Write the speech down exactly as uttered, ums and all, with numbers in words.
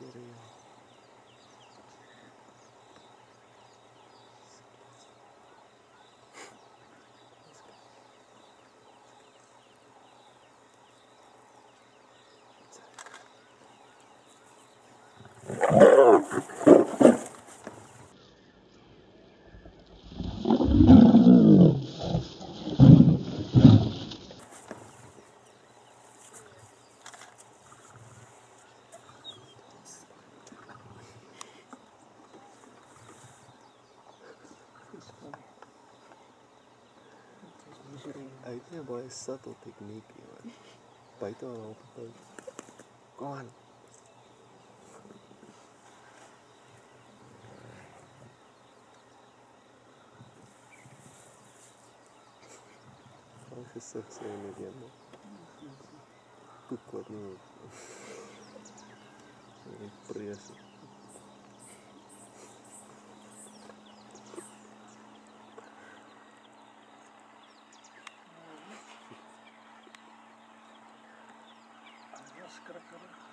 Serio. Akhirnya bawa satu teknik ya. Pak itu orang betul. Kawan. Kalau kesek saya ini dia mau. Kuat nih. Ini pria sih. Kira-kira